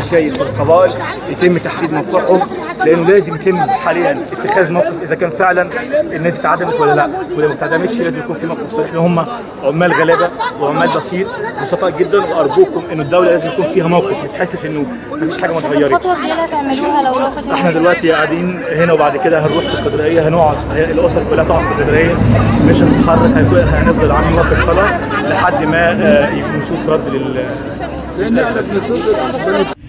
المشايخ والقبائل يتم تحديد موقعهم، لانه لازم يتم حاليا اتخاذ موقف اذا كان فعلا الناس دي اتعدمت ولا لا، ولو ما اتعدمتش لازم يكون في موقف صريح، لان هم عمال غلابه وعمال بسيطاء جدا. وارجوكم انه الدوله لازم يكون فيها موقف، ما تحسش انه ما فيش حاجه ما اتغيرتش. الخطوه الجايه هتعملوها لو رفضوا؟ احنا دلوقتي قاعدين هنا وبعد كده هنروح في القدريه، هنقعد الاسر كلها تقعد في القدريه، مش هنتحرك، هنفضل عاملين وقفه صلاه لحد ما نشوف رد لل